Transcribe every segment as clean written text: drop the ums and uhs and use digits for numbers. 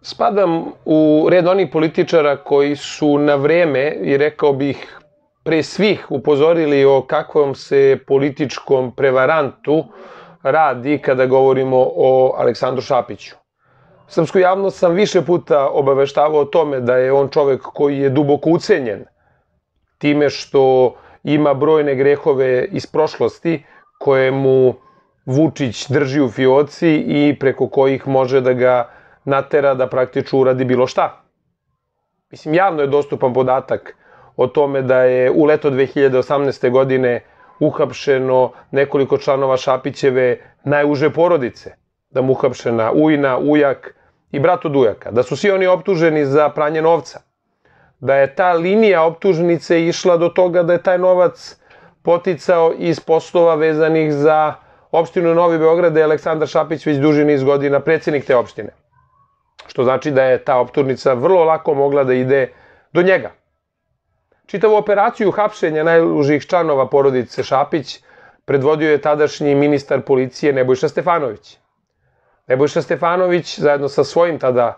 Spadam u red onih političara koji su na vreme, i rekao bih pre svih, upozorili o kakvom se političkom prevarantu radi kada govorimo o Aleksandru Šapiću. Srpsku javnost sam više puta obaveštavao o tome da je on čovek koji je duboko ucenjen time što ima brojne grehove iz prošlosti koje mu Vučić drži u fioci i preko kojih može da ga natera da praktično uradi bilo šta. Mislim, javno je dostupan podatak o tome da je u leto 2018. godine uhapšeno nekoliko članova Šapićeve najuže porodice. Da mu uhapšena ujna, ujak i brat od ujaka. Da su svi oni optuženi za pranje novca. Da je ta linija optužnice išla do toga da je taj novac poticao iz poslova vezanih za opštinu Novi Beograd, da je Aleksandar Šapić već duži niz godina predsjednik te opštine. Što znači da je ta optužnica vrlo lako mogla da ide do njega. Čitavu operaciju hapšenja najužih članova porodice Šapić predvodio je tadašnji ministar policije Nebojša Stefanović. Nebojša Stefanović, zajedno sa svojim tada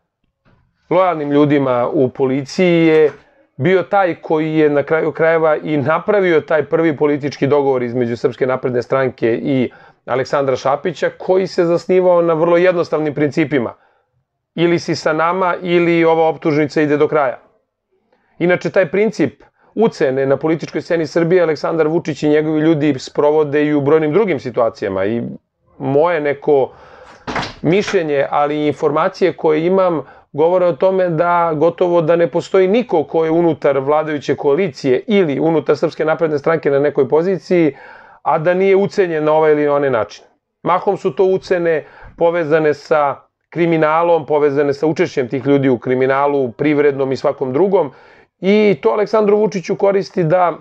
lojalnim ljudima u policiji, je bio taj koji je na kraju krajeva i napravio taj prvi politički dogovor između Srpske napredne stranke i Aleksandra Šapića, koji se zasnivao na vrlo jednostavnim principima. Ili si sa nama, ili ova optužnica ide do kraja. Inače, taj princip ucene na političkoj sceni Srbije Aleksandar Vučić i njegovi ljudi sprovode i u brojnim drugim situacijama. I moje neko mišljenje, ali i informacije koje imam, govore o tome da gotovo da ne postoji niko ko je unutar vladajuće koalicije ili unutar Srpske napredne stranke na nekoj poziciji, a da nije ucenjen na ovaj ili onaj način. Mahom su to ucene povezane sa kriminalom, povezane sa učešćem tih ljudi u kriminalu, privrednom i svakom drugom, i to Aleksandru Vučiću koristi da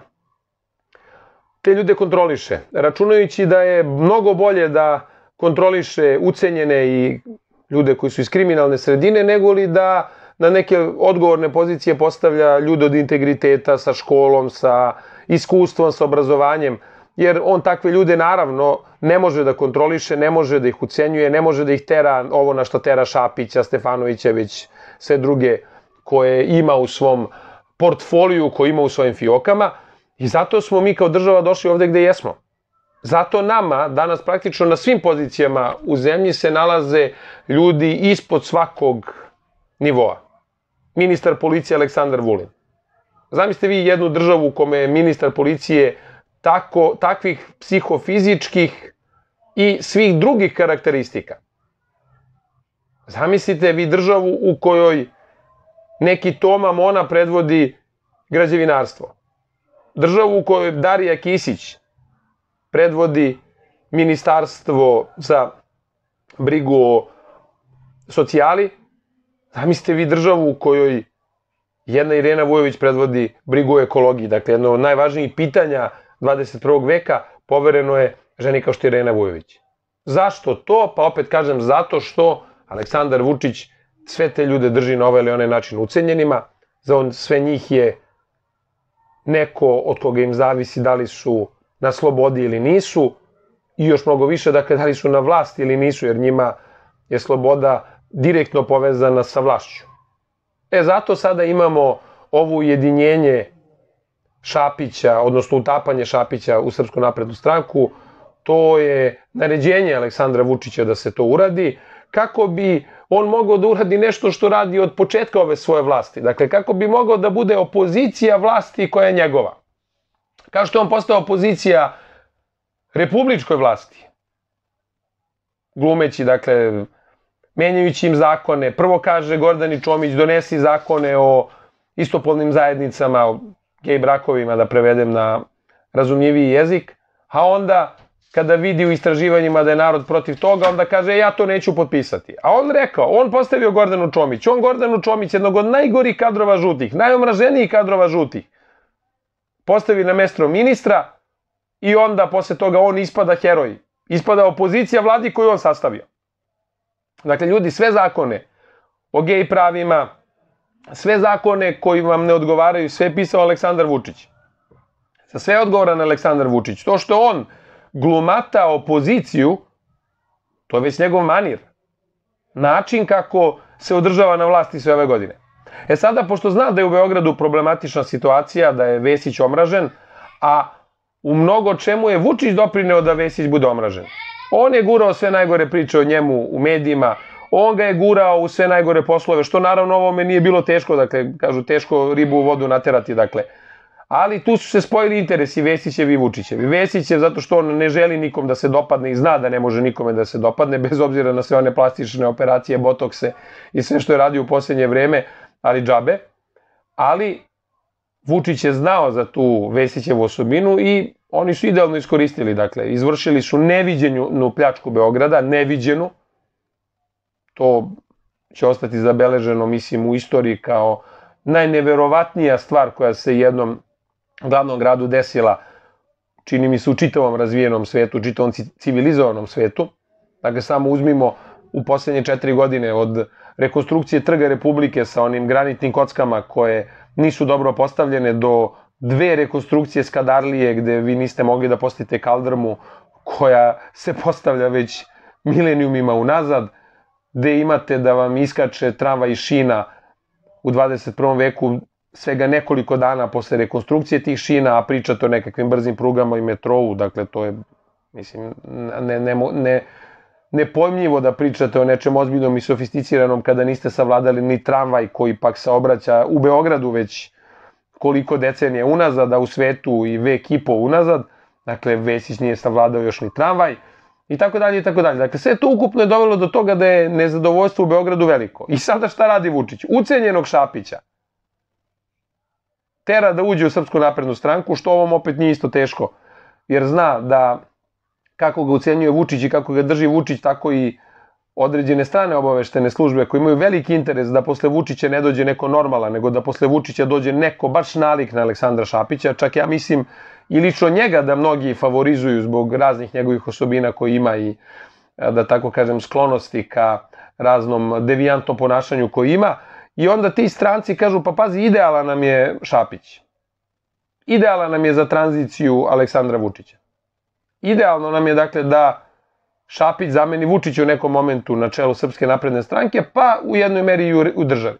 te ljude kontroliše, računajući da je mnogo bolje da kontroliše ucenjene i ljude koji su iz kriminalne sredine, nego li da na neke odgovorne pozicije postavlja ljude od integriteta, sa školom, sa iskustvom, sa obrazovanjem, jer on takve ljude naravno ne može da kontroliše, ne može da ih ucenjuje, ne može da ih tera ovo na što tera Šapića, Stefanovića, već sve druge koje ima u svom portfoliju, koje ima u svojim fiokama, i zato smo mi kao država došli ovde gde jesmo. Zato nama danas praktično na svim pozicijama u zemlji se nalaze ljudi ispod svakog nivoa. Ministar policije Aleksandar Vulin. Zamislite vi jednu državu u kome je ministar policije takvih psihofizičkih i svih drugih karakteristika. Zamislite vi državu u kojoj neki Toma Mona predvodi građevinarstvo. Državu u kojoj Darija Kisić predvodi ministarstvo za brigu o socijali. Zamislite vi državu u kojoj jedna Irena Vujović predvodi brigu o ekologiji. Dakle, jedno od najvažnijih pitanja 21. veka povereno je ženi kao što je Irena Vujović. Zašto to? Pa opet kažem, zato što Aleksandar Vučić sve te ljude drži na ovaj ili onaj način ucenjenima. Za sve njih je neko od koga im zavisi da li su na slobodi ili nisu, i još mnogo više, dakle, da li su na vlasti ili nisu, jer njima je sloboda direktno povezana sa vlašću. Zato sada imamo ovo ujedinjenje Šapića, odnosno utapanje Šapića u Srpsku naprednu stranku. To je naređenje Aleksandra Vučića da se to uradi, kako bi on mogao da uradi nešto što radi od početka ove svoje vlasti. Dakle, kako bi mogao da bude opozicija vlasti koja je njegova. Kao što je on postao opozicija republičkoj vlasti. Glumeći, dakle, menjajući im zakone. Prvo kaže Gordani Čomić, donesi zakone o istopolnim zajednicama, o gej brakovima, da prevedem na razumljiviji jezik, a onda kada vidi u istraživanjima da je narod protiv toga, onda kaže ja to neću potpisati. A on rekao, on postavio Gordanu Čomić, Gordanu Čomić, jednog od najgorih kadrova žutih, najomraženijih kadrova žutih, postavi na mesto ministra i onda posle toga on ispada heroj. Ispada opozicija vladi koju on sastavio. Dakle, ljudi, sve zakone o gej pravima, sve zakone koji vam ne odgovaraju, sve je pisao Aleksandar Vučić. Za sve je odgovoran Aleksandar Vučić. To što on glumata opoziciju, to je već njegov manir. Način kako se održava na vlasti sve ove godine. E sada, pošto zna da je u Beogradu problematična situacija, da je Vesić omražen, a u mnogo čemu je Vučić doprineo da Vesić bude omražen. On je gurao sve najgore priče o njemu u medijima, on ga je gurao u sve najgore poslove, što naravno ovome nije bilo teško, dakle, kažu teško ribu u vodu naterati, dakle. Ali tu su se spojili interesi Vesićevi i Vučićevi. Vesićev zato što on ne želi nikom da se dopadne i zna da ne može nikome da se dopadne, bez obzira na sve one plastične operacije, botokse i sve što je radio u posljednje vreme, ali džabe. Ali Vučić je znao za tu Vesićevu osobinu i oni su idealno iskoristili, dakle, izvršili su neviđenu pljačku Beograda, neviđenu. To će ostati zabeleženo, mislim, u istoriji kao najneverovatnija stvar koja se jednom glavnom gradu desila, čini mi se, u čitavom razvijenom svetu, u čitavom civilizovanom svetu. Dakle, samo uzmimo u posljednje 4 godine od rekonstrukcije Trga Republike sa onim granitnim kockama koje nisu dobro postavljene do 2 rekonstrukcije Skadarlije gde vi niste mogli da postavite kaldrmu koja se postavlja već milenijumima unazad, gde imate da vam iskače tramvaj i šina u 21. veku svega nekoliko dana posle rekonstrukcije tih šina, a pričate o nekakvim brzim prugama i metrovu, dakle to je, mislim, nepojmljivo da pričate o nečem ozbiljnom i sofisticiranom kada niste savladali ni tramvaj koji pak saobraća u Beogradu već koliko decenija unazad, a u svetu i vek i po unazad, dakle Vesić nije savladao još ni tramvaj, i tako dalje, i tako dalje. Dakle, sve to ukupno je dovelo do toga da je nezadovoljstvo u Beogradu veliko. I sada šta radi Vučić? Ucenjenog Šapića tera da uđe u Srpsku naprednu stranku, što ovom opet nije isto teško, jer zna da kako ga ucenjuje Vučić i kako ga drži Vučić, tako i određene strane obaveštene službe koji imaju veliki interes da posle Vučića ne dođe neko normalan, nego da posle Vučića dođe neko baš nalik na Aleksandra Šapića, čak ja mislim i lično njega da mnogi favorizuju zbog raznih njegovih osobina koji ima i, da tako kažem, sklonosti ka raznom devijantnom ponašanju koji ima. I onda ti stranci kažu, pa pazi, idealan nam je Šapić. Idealan nam je za tranziciju Aleksandra Vučića. Idealno nam je, dakle, da Šapić zameni Vučića u nekom momentu na čelu Srpske napredne stranke, pa u jednoj meri i u državi.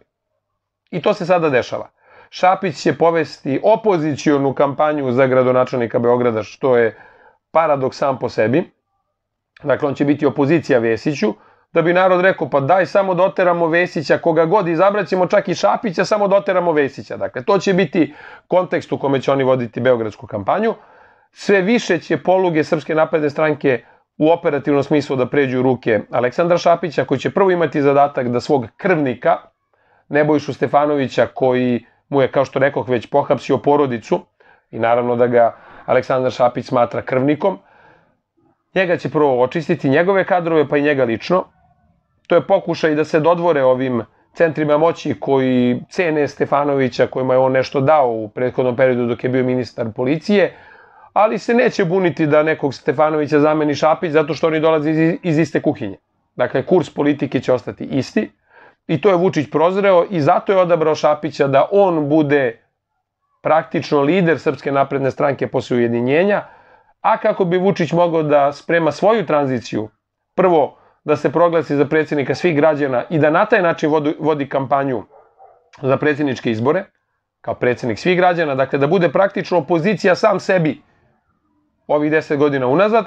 I to se sada dešava. Šapić će povesti opozicionu kampanju za gradonačelnika Beograda, što je paradoks sam po sebi. Dakle, on će biti opozicija Vesiću, da bi narod rekao, pa daj samo doteramo Vesića, koga god izabraćemo, čak i Šapića, samo doteramo Vesića. Dakle, to će biti kontekst u kome će oni voditi beogradsku kampanju. Sve više će poluge Srpske napredne stranke u operativnom smislu da pređu u ruke Aleksandra Šapića, koji će prvo imati zadatak da svog krvnika, Nebojšu Stefanovića, koji mu je, kao što rekoh, već pohapsio porodicu, i naravno da ga Aleksandar Šapić smatra krvnikom, njega će prvo očistiti, njegove kadrove, pa i njega lično. To je pokušaj da se dodvore ovim centrima moći koji cene Stefanovića, kojima je on nešto dao u prethodnom periodu dok je bio ministar policije, ali se neće buniti da nekog Stefanovića zameni Šapić zato što oni dolaze iz iste kuhinje. Dakle, kurs politike će ostati isti i to je Vučić prozreo i zato je odabrao Šapića da on bude praktično lider Srpske napredne stranke posle ujedinjenja, a kako bi Vučić mogao da sprema svoju tranziciju, prvo da se proglasi za predsjednika svih građana i da na taj način vodi kampanju za predsjedničke izbore, kao predsjednik svih građana, dakle da bude praktično opozicija sam sebi ovih 10 godina unazad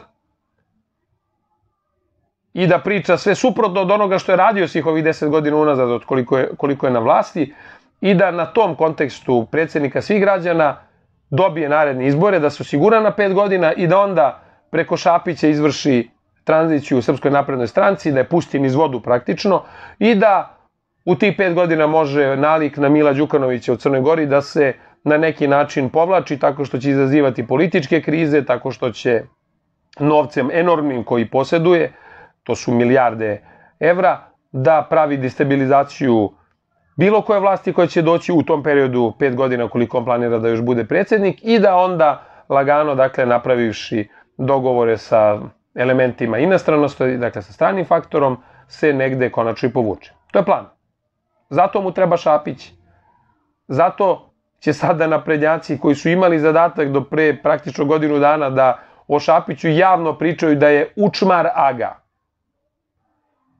i da priča sve suprotno od onoga što je radio svih ovih 10 godina unazad od koliko je na vlasti i da na tom kontekstu predsjednika svih građana dobije naredne izbore, da se osigura na 5 godina i da onda preko Šapića izvrši tranziciju u Srpskoj naprednoj stranci, da je pusti niz vodu praktično i da u tih 5 godina može nalik na Mila Đukanovića u Crnoj Gori da se na neki način povlači tako što će izazivati političke krize, tako što će novcem enormnim koji posjeduje, to su milijarde evra, da pravi destabilizaciju bilo koje vlasti koja će doći u tom periodu 5 godina koliko on planira da još bude predsjednik i da onda lagano, dakle, napravivši dogovore sa elementima inostranosti, dakle sa stranim faktorom, se negde konačno i povuče. To je plan. Zato mu treba Šapić. Zato će sada naprednjaci koji su imali zadatak do pre praktično godinu dana da o Šapiću javno pričaju da je učmar aga.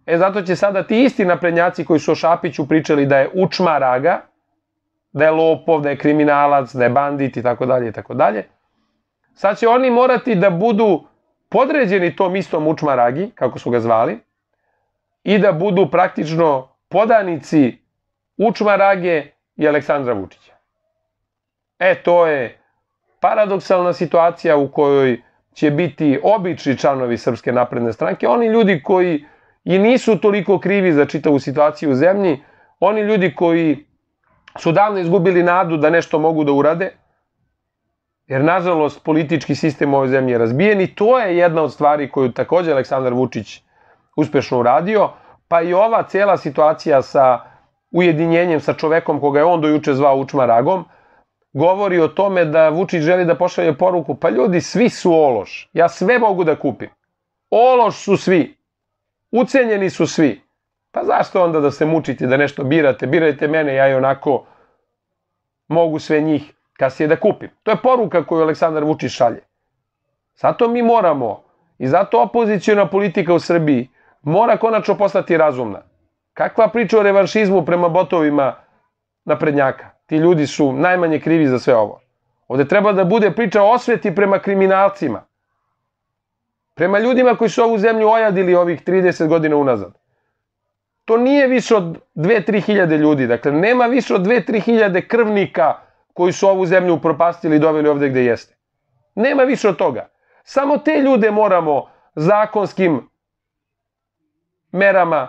Zato će sada ti isti naprednjaci koji su o Šapiću pričali da je učmaraga, da je lopov, da je kriminalac, da je bandit i tako dalje, sad će oni morati da budu podređeni tom istom učmaragi, kako su ga zvali, i da budu praktično podanici učmarage i Aleksandra Vučića. To je paradoksalna situacija u kojoj će biti obični članovi Srpske napredne stranke, oni ljudi koji i nisu toliko krivi za čitavu situaciju u zemlji, oni ljudi koji su davno izgubili nadu da nešto mogu da urade, jer nažalost politički sistem u ovoj zemlji je razbijen i to je jedna od stvari koju takođe Aleksandar Vučić uspešno uradio, pa i ova cela situacija sa ujedinjenjem sa čovekom koga je on do juče zvao učmaragom, govori o tome da Vučić želi da pošalje poruku, pa ljudi, svi su ološ, ja sve mogu da kupim. Ološ su svi, ucenjeni su svi. Pa zašto onda da se mučite, da nešto birate, birajte mene, ja i onako mogu sve njih kasnije da kupim. To je poruka koju Aleksandar Vučić šalje. Zato mi moramo, i zato opozicijona politika u Srbiji mora konačno postati razumna. Kakva priča o revanšizmu prema botovima naprednjaka? Ti ljudi su najmanje krivi za sve ovo. Ovde treba da bude priča o osveti prema kriminalcima. Prema ljudima koji su ovu zemlju ojadili ovih 30 godina unazad. To nije više od 2-3 hiljade ljudi. Dakle, nema više od 2-3 hiljade krvnika koji su ovu zemlju upropastili i doveli ovde gde jeste. Nema više od toga. Samo te ljude moramo zakonskim merama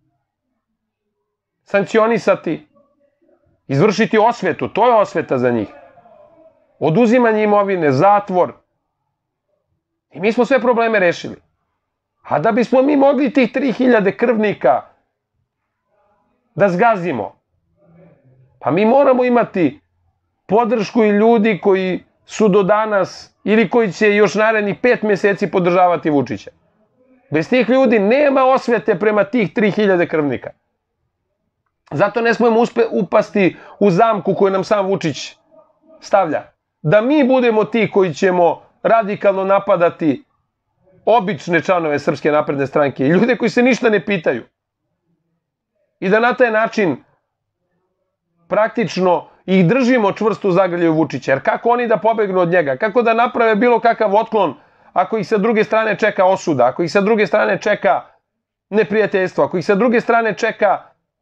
sankcionisati, izvršiti osvetu, to je osveta za njih. Oduzimanje imovine, zatvor. I mi smo sve probleme rešili. A da bismo mi mogli tih 3000 krvnika da zgazimo, pa mi moramo imati podršku i ljudi koji su do danas ili koji će još narednih 5 meseci podržavati Vučića. Bez tih ljudi nema osvete prema tih 3000 krvnika. Zato ne smemo upasti u zamku koju nam sam Vučić stavlja. Da mi budemo ti koji ćemo radikalno napadati obične članove Srpske napredne stranke i ljude koji se ništa ne pitaju. I da na taj način praktično ih držimo čvrsto u zagrljaju Vučića. Jer kako oni da pobegnu od njega? Kako da naprave bilo kakav otklon ako ih sa druge strane čeka osuda, ako ih sa druge strane čeka neprijateljstvo, ako ih sa druge strane čeka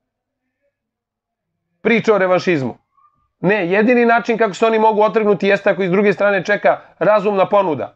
priča o revanšizmu? Ne, jedini način kako se oni mogu otrgnuti jeste ako ih s druge strane čeka razumna ponuda.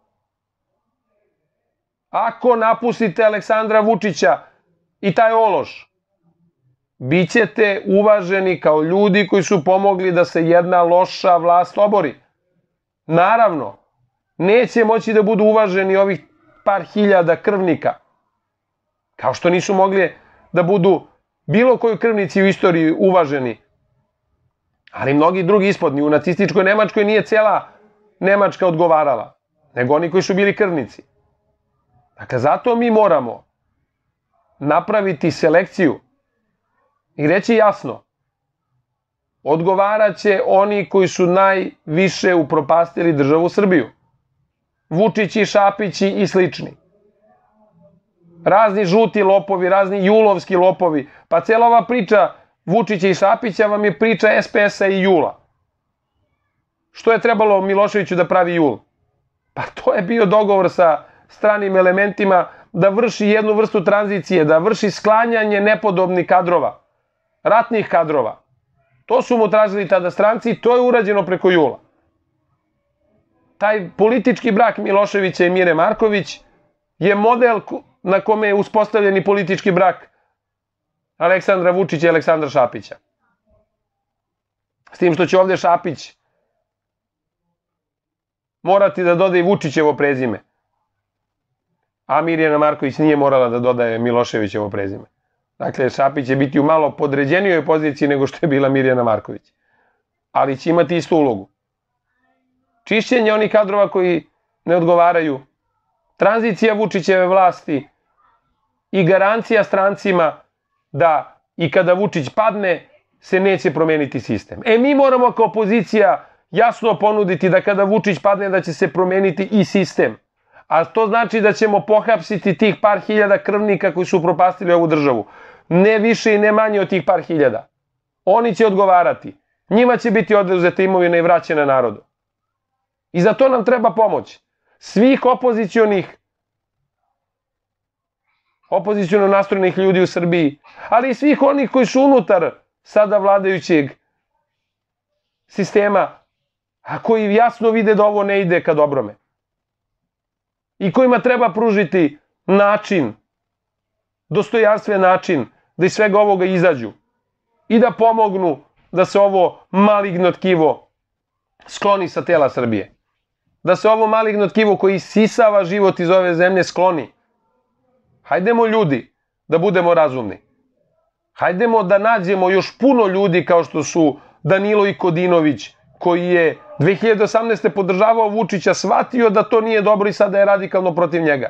Ako napustite Aleksandra Vučića i taj ološ, bit ćete uvaženi kao ljudi koji su pomogli da se jedna loša vlast obori. Naravno, neće moći da budu uvaženi ovih par hiljada krvnika, kao što nisu mogli da budu bilo koji krvnici u istoriji uvaženi, ali mnogi drugi ispodni. U nacističkoj Nemačkoj nije cijela Nemačka odgovarala, nego oni koji su bili krvnici. Dakle, zato mi moramo napraviti selekciju i reći jasno, odgovarat će oni koji su najviše upropastili državu Srbiju. Vučići, Šapići i slični. Razni žuti lopovi, razni julovski lopovi. Pa cijela ova priča Vučića i Šapića vam je priča SPS-a i Jula. Što je trebalo Miloševiću da pravi Jul? Pa to je bio dogovor sa stranim elementima da vrši jednu vrstu tranzicije, da vrši sklanjanje nepodobnih kadrova, ratnih kadrova. To su mu tražili tada stranci i to je urađeno preko Jula. Taj politički brak Miloševića i Mire Marković je model na kome je uspostavljen i politički brak Aleksandra Vučića i Aleksandra Šapića. S tim što će ovde Šapić morati da doda i Vučićevo prezime, a Mirjana Marković nije morala da dodaje Miloševićevo prezime. Dakle, Šapić će biti u malo podređenijoj poziciji nego što je bila Mirjana Marković. Ali će imati istu ulogu. Čišćenje onih kadrova koji ne odgovaraju, tranzicija Vučićeve vlasti i garancija strancima da i kada Vučić padne se neće promeniti sistem. Mi moramo kao opozicija jasno ponuditi da kada Vučić padne da će se promeniti i sistem. A to znači da ćemo pohapsiti tih par hiljada krvnika koji su upropastili ovu državu. Ne više i ne manje od tih par hiljada. Oni će odgovarati. Njima će biti oduzeta imovina i vraćena narodu. I za to nam treba pomoć. Svih opoziciono nastrojenih ljudi u Srbiji, ali i svih onih koji su unutar sada vladajućeg sistema, a koji jasno vide da ovo ne ide ka dobrome. I kojima treba pružiti način, dostojanstven način, da iz svega ovoga izađu i da pomognu da se ovo maligno tkivo skloni sa tela Srbije. Da se ovo maligno tkivo koji isisava život iz ove zemlje skloni. Hajdemo ljudi da budemo razumni. Hajdemo da nađemo još puno ljudi kao što su Danilo i Kodinović, koji je 2018. podržavao Vučića, shvatio da to nije dobro i sada je radikalno protiv njega.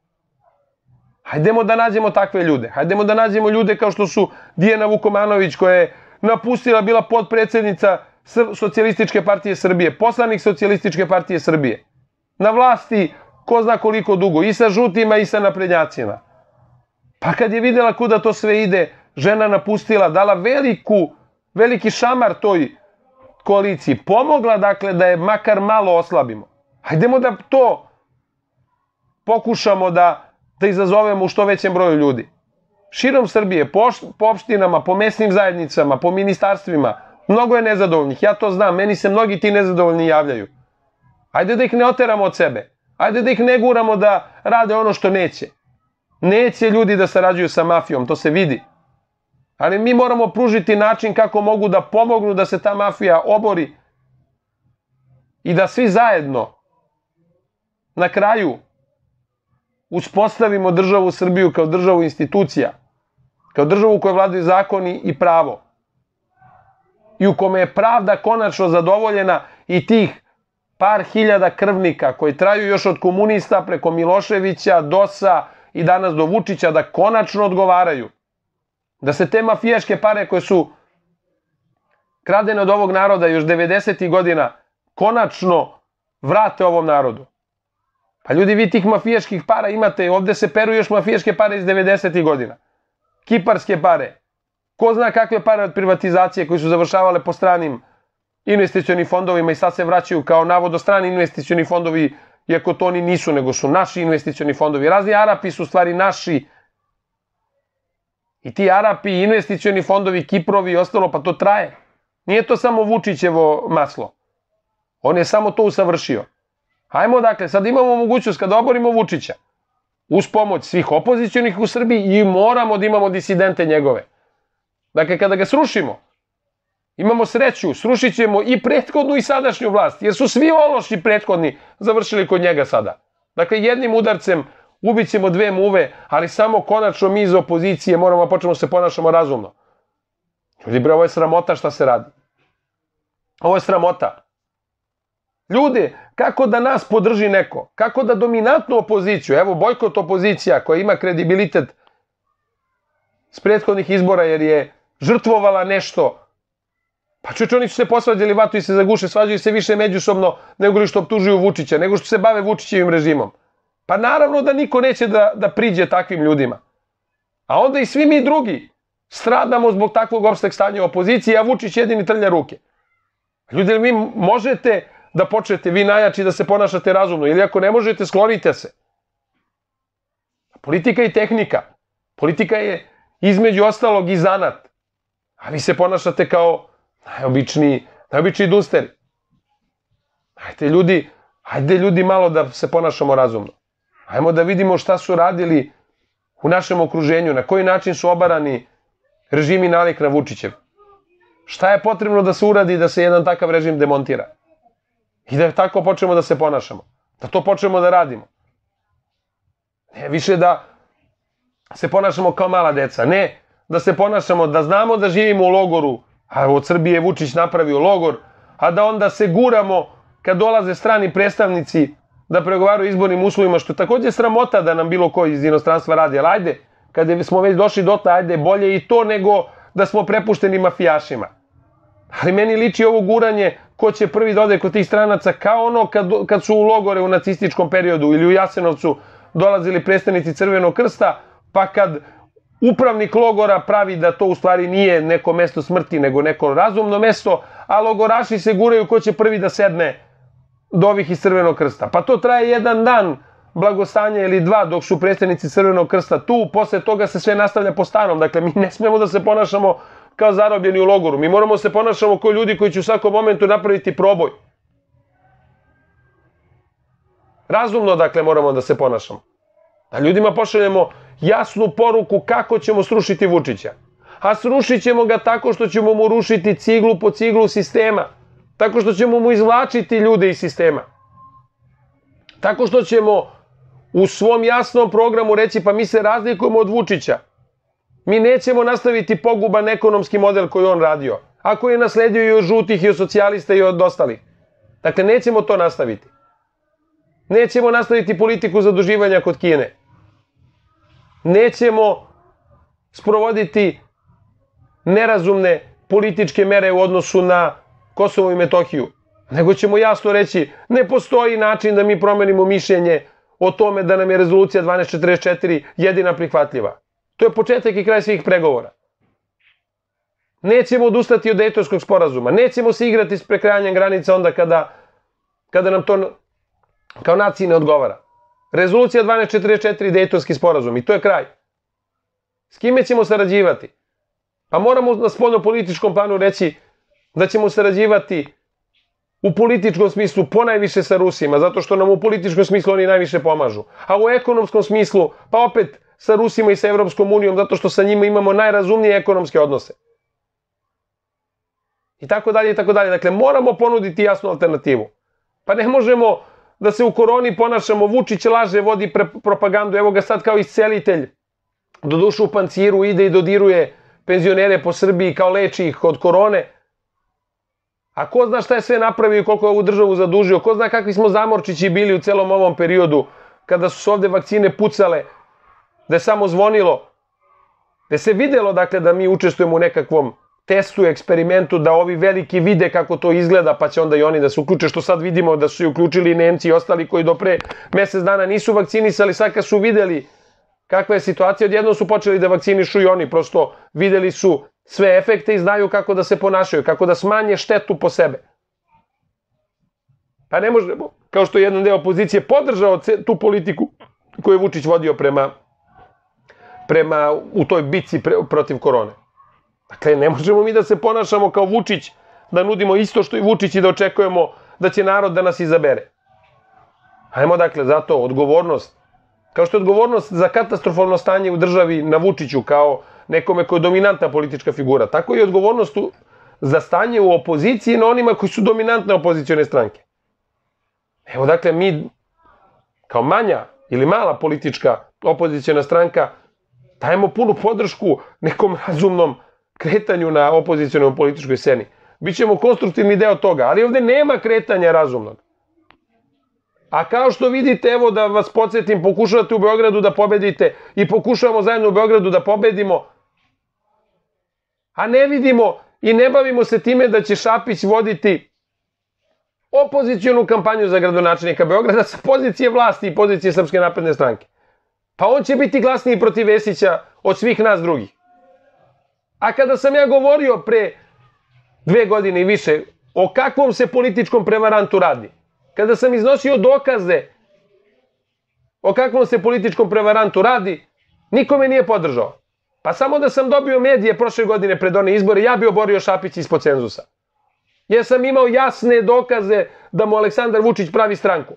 Hajdemo da nađemo takve ljude. Hajdemo da nađemo ljude kao što su Dijana Vukomanović, koja je napustila, bila potpredsednica Socijalističke partije Srbije, poslanik Socijalističke partije Srbije. Na vlasti ko zna koliko dugo, i sa žutima i sa naprednjacima. Pa kad je videla kuda to sve ide, žena napustila, dala veliki šamar toj koaliciji. Pomogla, dakle, da je makar malo oslabimo. Hajdemo da to pokušamo da izazovemo u što većem broju ljudi. Širom Srbije, po opštinama, po mesnim zajednicama, po ministarstvima, mnogo je nezadovoljnih. Ja to znam, meni se mnogi ti nezadovoljni javljaju. Hajde da ih ne oteramo od sebe. Hajde da ih ne guramo da rade ono što neće. Neće ljudi da sarađuju sa mafijom, to se vidi. Ali mi moramo pružiti način kako mogu da pomognu da se ta mafija obori i da svi zajedno na kraju uspostavimo državu Srbiju kao državu institucija, kao državu u kojoj vladaju zakoni i pravo i u kome je pravda konačno zadovoljena i tih par hiljada krvnika koji traju još od komunista preko Miloševića, DOS-a i danas do Vučića da konačno odgovaraju. Da se te mafijaške pare koje su kradene od ovog naroda još 90. godina konačno vrate ovom narodu. Pa ljudi, vi tih mafijaških para imate, ovde se peru još mafijaške pare iz 90. godina. Kiparske pare. Ko zna kakve pare od privatizacije koji su završavale po stranim investicionim fondovima i sad se vraćaju kao navodno strani investicioni fondovi, iako to oni nisu, nego su naši investicioni fondovi. Razni Arapi su u stvari naši. I ti Arapi, investicioni fondovi, Kiprovi i ostalo, pa to traje. Nije to samo Vučićevo maslo. On je samo to usavršio. Hajmo dakle, sad imamo mogućnost kada oborimo Vučića, uz pomoć svih opozicionih u Srbiji, i moramo da imamo disidente njegove. Dakle, kada ga srušimo, imamo sreću, srušit ćemo i prethodnu i sadašnju vlast, jer su svi ološi prethodni završili kod njega sada. Dakle, jednim udarcem ubit ćemo dve muve, ali samo konačno mi iz opozicije moramo da počnemo se ponašamo razumno. Ljudi, bre, ovo je sramota šta se radi. Ovo je sramota. Ljude, kako da nas podrži neko? Kako da dominantnu opoziciju, evo bojkot opozicija koja ima kredibilitet s prethodnih izbora jer je žrtvovala nešto. Pa čuče, oni su se posvađali, vatu i se zaguše, svađaju se više međusobno nego li što optužuju Vučića, nego što se bave Vučićevim režimom. Pa naravno da niko neće da priđe takvim ljudima. A onda i svi mi drugi stradamo zbog takvog opšteg stanja u opoziciji, a Vučić jedini trlja ruke. Ljudi, vi možete da počnete, vi najjači, da se ponašate razumno, ili ako ne možete, sklonite se. Politika je tehnika. Politika je između ostalog i zanat. A vi se ponašate kao najobičniji dusteri. Hajde ljudi malo da se ponašamo razumno. Hajmo da vidimo šta su radili u našem okruženju, na koji način su obarani režimi nalik na Vučićev. Šta je potrebno da se uradi da se jedan takav režim demontira? I da tako počnemo da se ponašamo. Da to počnemo da radimo. Ne više da se ponašamo kao mala deca. Ne da se ponašamo, da znamo da živimo u logoru, a od Srbije Vučić napravio logor, a da onda se guramo kad dolaze strani predstavnici da pregovaraju o izbornim uslovima, što je takođe sramota da nam bilo ko iz inostranstva radi. Ali ajde, kada smo već došli dotle, ajde, bolje i to nego da smo prepušteni mafijašima. Ali meni liči ovo guranje ko će prvi da ode kod tih stranaca, kao ono kad su u logore u nacističkom periodu ili u Jasenovcu dolazili predstavnici Crvenog krsta, pa kad upravnik logora pravi da to u stvari nije neko mesto smrti, nego neko razumno mesto, a logoraši se guraju ko će prvi da sedne do ovih iz Crvenog krsta. Pa to traje jedan dan blagostanja ili dva dok su predstavnici Crvenog krsta tu, posle toga se sve nastavlja po starom. Dakle, mi ne smemo da se ponašamo kao zarobljeni u logoru. Mi moramo da se ponašamo kao ljudi koji će u svakom momentu napraviti proboj. Razumno, dakle, moramo da se ponašamo. Da ljudima pošaljemo jasnu poruku kako ćemo srušiti Vučića. A srušit ćemo ga tako što ćemo mu rušiti ciglu po ciglu sistema. Tako što ćemo mu izvlačiti ljude iz sistema. Tako što ćemo u svom jasnom programu reći pa mi se razlikujemo od Vučića. Mi nećemo nastaviti poguban ekonomski model koji on radio. Ako je nasledio i od žutih i od socijalista i od ostalih. Dakle, nećemo to nastaviti. Nećemo nastaviti politiku zaduživanja kod Kine. Nećemo sprovoditi nerazumne političke mere u odnosu na Kosovo i Metohiju. Nego ćemo jasno reći, ne postoji način da mi promenimo mišljenje o tome da nam je rezolucija 1244 jedina prihvatljiva. To je početak i kraj svih pregovora. Nećemo odustati od Dejtonskog sporazuma. Nećemo se igrati s prekrajanjem granica onda kada nam to kao naciji ne odgovara. Rezolucija 1244 Dejtonski sporazum i to je kraj. S kime ćemo sarađivati? Pa moramo na spoljno-političkom planu reći da ćemo sarađivati u političkom smislu ponajviše sa Rusima, zato što nam u političkom smislu oni najviše pomažu. A u ekonomskom smislu, pa opet sa Rusima i sa Evropskom unijom, zato što sa njima imamo najrazumnije ekonomske odnose. I tako dalje, i tako dalje. Dakle, moramo ponuditi jasnu alternativu. Pa ne možemo da se u koroni ponašamo, Vučić laže, vodi propagandu, evo ga sad kao iscelitelj, doduše u panciru, ide i dodiruje penzionere po Srbiji kao leči ih od korone. A ko zna šta je sve napravio i koliko je ovu državu zadužio, ko zna kakvi smo zamorčići bili u celom ovom periodu, kada su se ovde vakcine pucale, da je samo zvonilo, da se videlo, dakle, da mi učestvujemo u nekakvom testu, eksperimentu, da ovi veliki vide kako to izgleda, pa će onda i oni da se uključe, što sad vidimo da su se uključili i Nemci i ostali koji do pre mesec dana nisu vakcinisali, sad kad su videli kakva je situacija, odjednom su počeli da vakcinišu i oni, prosto videli su sve efekte i znaju kako da se ponašaju, kako da smanje štetu po sebe. Pa ne možemo, kao što je jedan deo opozicije podržao tu politiku koju je Vučić vodio prema u toj bitci protiv korone. Dakle, ne možemo mi da se ponašamo kao Vučić, da nudimo isto što i Vučić i da očekujemo da će narod da nas izabere. Hajmo, dakle, zato odgovornost, kao što je odgovornost za katastrofalno stanje u državi na Vučiću kao nekome koji je dominantna politička figura, tako i odgovornost za stanje u opoziciji na onima koji su dominantne opozicione stranke. Evo, dakle, mi kao manja ili mala politička opoziciona stranka dajemo punu podršku nekom razumnom kretanju na opozicionoj političkoj sceni. Bićemo konstruktivni deo toga, ali ovde nema kretanja razumnog. A kao što vidite, evo da vas podsjetim, pokušavate u Beogradu da pobedite i pokušavamo zajedno u Beogradu da pobedimo, a ne vidimo i ne bavimo se time da će Šapić voditi opozicionu kampanju za gradonačelnika Beograda sa pozicije vlasti i pozicije Srpske napredne stranke. Pa on će biti glasniji protiv Vesića od svih nas drugih. A kada sam ja govorio pre 2 godine i više o kakvom se političkom prevarantu radi, kada sam iznosio dokaze o kakvom se političkom prevarantu radi, niko me nije podržao. Pa samo da sam dobio medije prošle godine pred one izbore, ja bi oborio Šapić ispod cenzusa. Jer sam imao jasne dokaze da mu Aleksandar Vučić pravi stranku.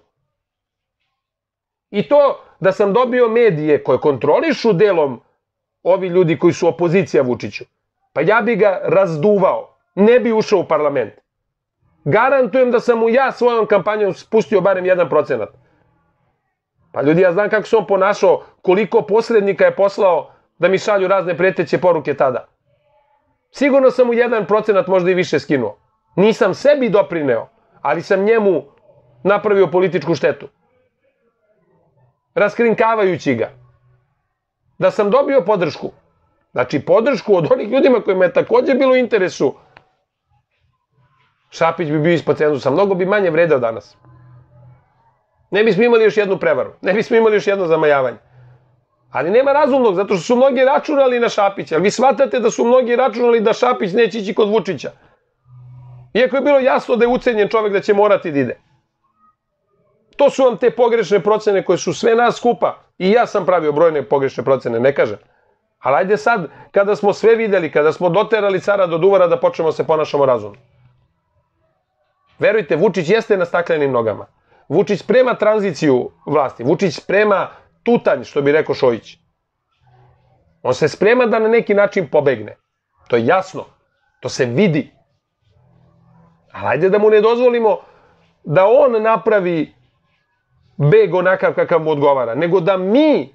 I to da sam dobio medije koje kontrolišu delom ovi ljudi koji su opozicija Vučiću, pa ja bi ga razduvao, ne bi ušao u parlament. Garantujem da sam mu ja svojom kampanjom spustio barem 1%. Pa ljudi, ja znam kako se on ponašao, koliko posrednika je poslao da mi šalju razne preteće poruke tada. Sigurno sam mu 1% možda i više skinuo. Nisam sebi doprineo, ali sam njemu napravio političku štetu. Raskrinkavajući ga. Da sam dobio podršku. Znači podršku od onih ljudima kojima je takođe bilo u interesu Šapić bi bio ispod cenzusa, mnogo bi manje vredeo danas. Ne bismo imali još jednu prevaru, ne bismo imali još jedno zamajavanje. Ali nema razumnog, zato što su mnogi računali na Šapića. Ali vi shvatate da su mnogi računali da Šapić neće ići kod Vučića. Iako je bilo jasno da je ucenjen čovek da će morati da ide. To su vam te pogrešne procene koje su sve nas skupa. I ja sam pravio brojne pogrešne procene, ne kažem. Ali ajde sad, kada smo sve videli, kada smo doterali cara do duvara, da počnemo se ponašamo razumno. Verujte, Vučić jeste na staklenim nogama. Vučić sprema tranziciju vlasti. Vučić sprema tutanj, što bi rekao Šojić. On se sprema da na neki način pobegne. To je jasno. To se vidi. Ali ajde da mu ne dozvolimo da on napravi beg onakav kakav mu odgovara, nego da mi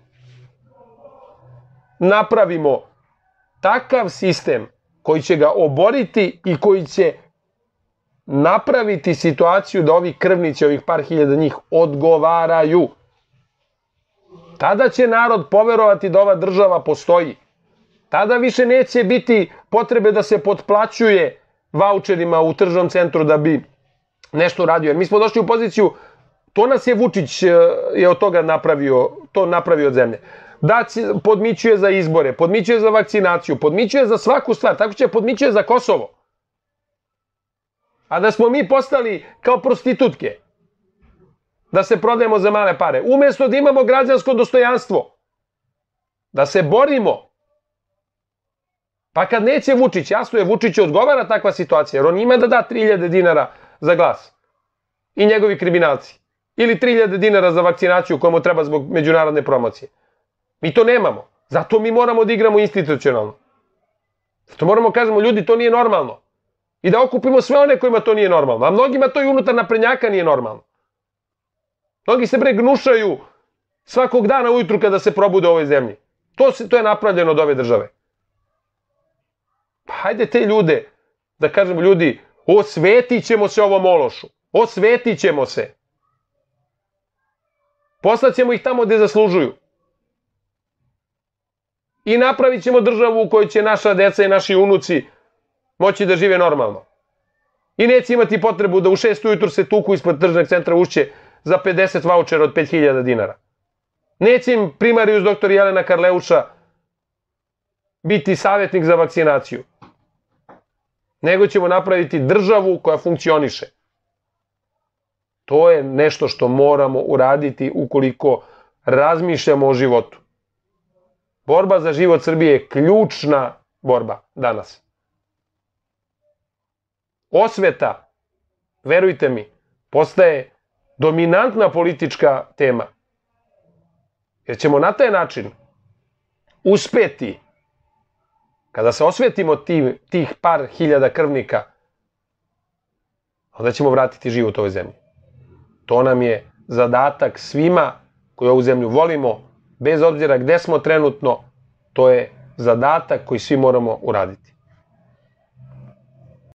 napravimo takav sistem koji će ga oboriti i koji će napraviti situaciju da ovi krvnici, ovih par hiljada njih, odgovaraju. Tada će narod poverovati da ova država postoji. Tada više neće biti potrebe da se potplaćuje vaučerima u tržnom centru da bi nešto radio. Jer mi smo došli u poziciju, to nas je Vučić je od toga napravio, to napravio od zemlje. Da podmićuje za izbore, podmićuje za vakcinaciju, podmićuje za svaku stvar, tako će podmićuje za Kosovo. A da smo mi postali kao prostitutke, da se prodajemo za male pare, umjesto da imamo građansko dostojanstvo, da se borimo. Pa kad neće Vučić, jasno je, Vučić odgovara takva situacija, jer on ima da da 3000 dinara za glas. I njegovi kriminalci. Ili 3000 dinara za vakcinaciju komu treba zbog međunarodne promocije. Mi to nemamo. Zato mi moramo da igramo institucionalno. Zato moramo kažemo, ljudi, to nije normalno. I da okupimo sve one kojima to nije normalno. A mnogima to i unutar naprednjaka nije normalno. Mnogi se gnušaju svakog dana ujutru kada se probude u ovoj zemlji. To je napravljeno od ove države. Pa hajde te ljude, da kažemo, ljudi, osvetit ćemo se ovom ološu. Osvetit ćemo se. Poslaćemo ih tamo gde zaslužuju. I napravit ćemo državu u kojoj će naša deca i naši unuci moći da žive normalno. I neće imati potrebu da u 6 ujutru se tuku ispod tržnog centra Ušće za 50 vaučera od 5000 dinara. Neće im primarijus dr. Jelena Karleuša biti savjetnik za vakcinaciju. Nego ćemo napraviti državu koja funkcioniše. To je nešto što moramo uraditi ukoliko razmišljamo o životu. Borba za život Srbije je ključna borba danas. Osveta, verujte mi, postaje dominantna politička tema. Jer ćemo na taj način uspeti, kada se osvetimo tih par hiljada krvnika, onda ćemo vratiti život ovoj zemlji. To nam je zadatak svima koji ovu zemlju volimo, bez obzira gde smo trenutno, to je zadatak koji svi moramo uraditi.